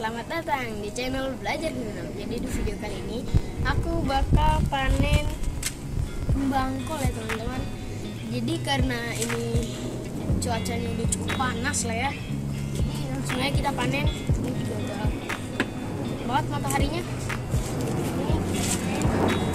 selamat datang di channel Belajar Menanam. Jadi di video kali ini aku bakal panen bangkol ya teman-teman. Jadi karena ini cuacanya udah cukup panas lah ya, jadi langsung aja kita panen. Ini juga udah banget mataharinya. Ini kita panen.